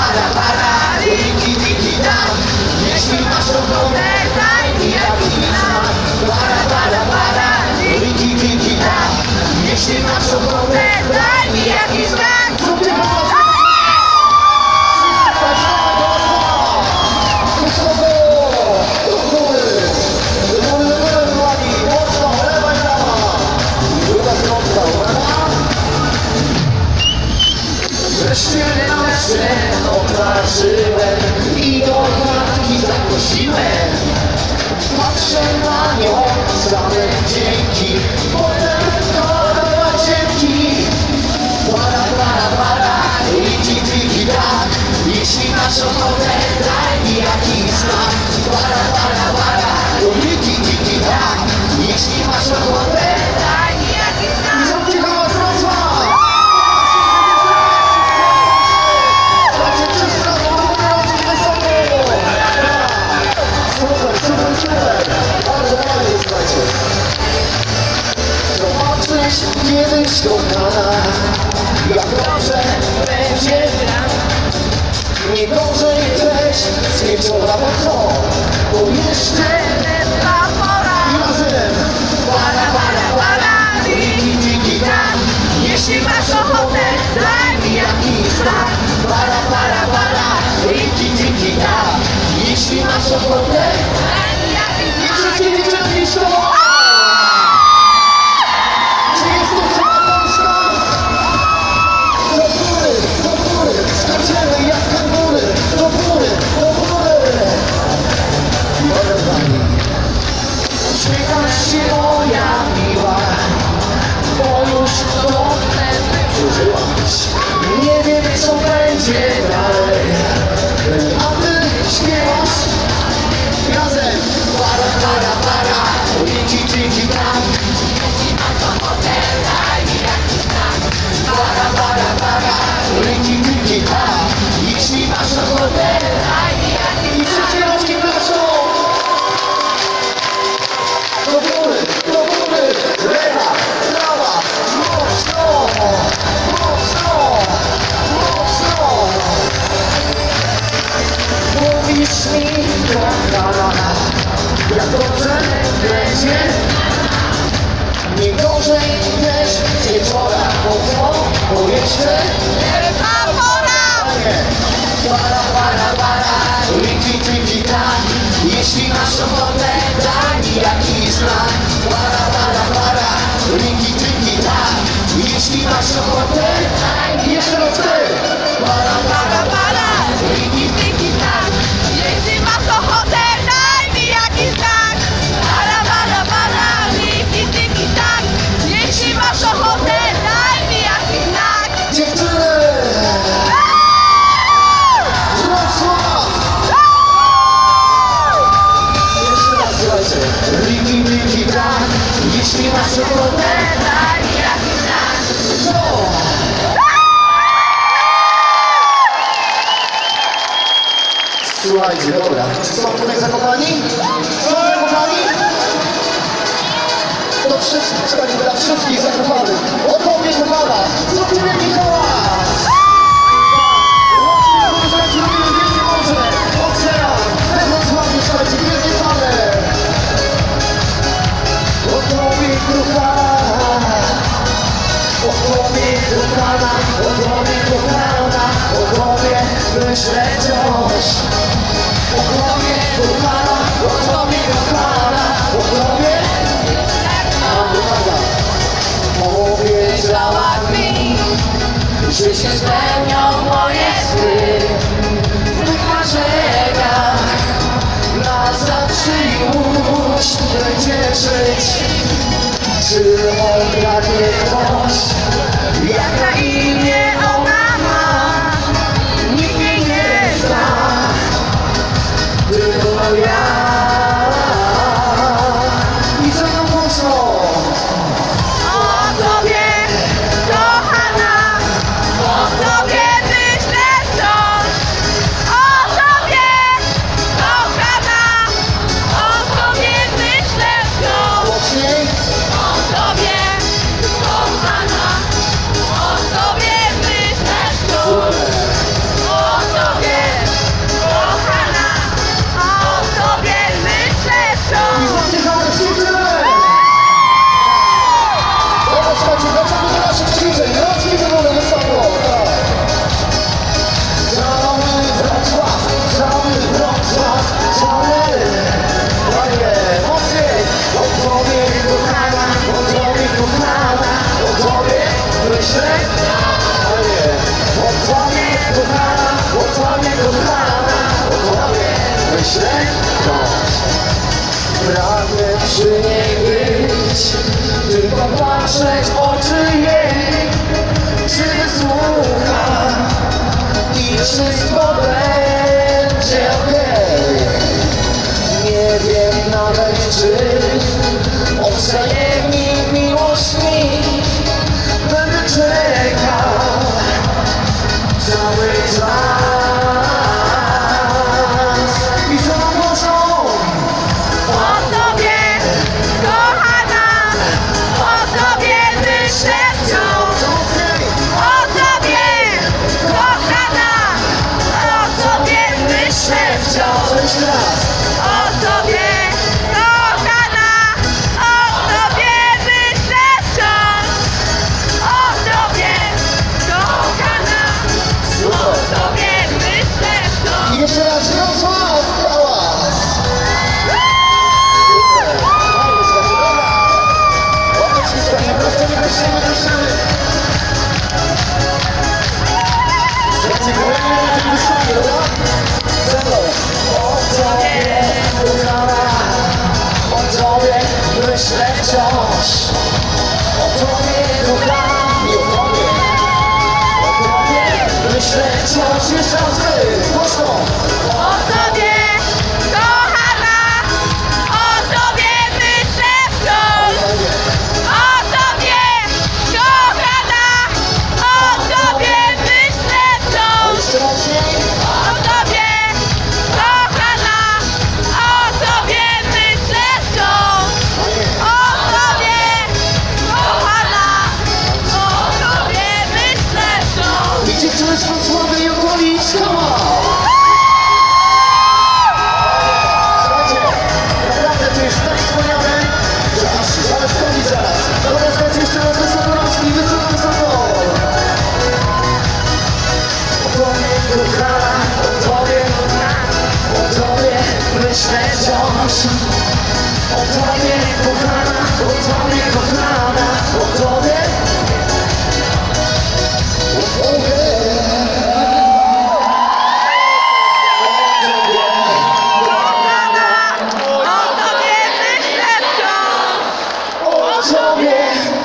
para, tiki tiki tak. Jeśli masz ochotę, daj mi jakiś znak. Para, tiki tiki tak. Jeśli masz ochotę, daj mi jakiś znak. Wreszcie nasze odważyłem i do matki zaprosiłem. Patrzę na nią, same dzięki, potem do łazienki. Para, tiki tak. Jeśli masz ochotę, daj mi jakiś znak. Para, tiki tak. Jeśli masz ochotę, daj mi jakiś znak. I zróbcie hałas, Wrocław! Zobaczysz kiedyś kochana, jak dobrze będzie nam. Nie gorzej też z wieczora, bo co? Bo jeszcze ta pora. I razem para, tiki tak. Jeśli masz ochotę, daj mi jakiś znak. Para, tiki tak. Jeśli masz ochotę, daj mi jakiś znak. I wszystkie dziewczynki szło! Uśmiechasz się moja miła, bo już to przeżyłaś. Nie wiem co będzie dalej, a ty śpiewasz razem. Para, tiki tak. Jeśli masz ochotę, daj mi jakiś znak. Para, tiki tak. Jeśli masz ochotę, daj mi jakiś znak. I wszystkie rączki proszą. Do góry, lewa, prawa, mocno. Mówisz mi, kochana, jak dobrze będzie. Nie gorzej też z wieczora, bo co? Bo jeszcze ta pora. Para, tiki tak. Jeśli masz ochotę, daj mi jakiś znak. Para, tiki tak. Jeśli masz ochotę, daj mi jeszcze raz ty. Para, tiki tak. Jeśli masz ochotę, daj mi jakiś znak. Para, tiki tak. Jeśli masz ochotę, daj mi jakiś znak. Dziewczyny! Tiki tak. Jeśli masz ochotę, daj mi jakiś znak. Słuchajcie, dobra, czy są tutaj zakopani? Są zakopani? To wszystkich, słuchajcie, dla wszystkich zakopanych. O tobie, kochana, zróbcie wielki hałas! Słuchajcie, robimy wielkie morze, ocean, we Wrocławiu, słuchajcie, wielkie fale. O tobie, kochana, o tobie, kochana, o tobie, kochana, o tobie myślę wciąż. O tobie, kochana, o tobie, kochana, o tobie. Powiedziałaś mi, że się spełnią moje sny. W tych marzeniach na zawsze już będzie żyć. Czy okradnie ktoś, jak na imię ona ma? Nikt mnie nie zna, tylko ja. I ze mną mocno. O tobie, kochana, o tobie przy niej być, tylko patrzeć w oczy jej. Czy wysłucha i wszystko będzie okej. Nie wiem nawet, czy odwzajemni miłość mi. Będę czekał cały czas. I co nam głoszą? O Tobie, kochana, o Tobie myślę wciąż. O Tobie, kochana, o Tobie myślę wciąż. Jeszcze raz. O Tobie, kochana, o Tobie myślę wciąż. O Tobie, kochana, o Tobie myślę wciąż. I jeszcze raz Wrocław, hałas! Myślę wciąż o Tobie, kochani, o Tobie, o Tobie myślę wciąż. Jeszcze raz wy, głośno. O Tobie, kochana, o Tobie myślę wciąż. O Tobie, kochana, o Tobie myślę wciąż. Jeszcze mocniej. O Tobie, kochana, o Tobie myślę wciąż. O Tobie, kochana, o Tobie myślę wciąż. I dziewczyny z Wrocławia i okolic, come on! Słuchajcie, naprawdę to jest tak wspaniale, że aż ale stoi zaraz. Dobra, słuchajcie, jeszcze raz wysoko rączki, wysoko, wysoko. O Tobie, kochana, o Tobie, o Tobie myślę wciąż. O Tobie, kochana, o Tobie, kochana, o Tobie. O Tobie. Kochana, o Tobie myślę wciąż. O Tobie.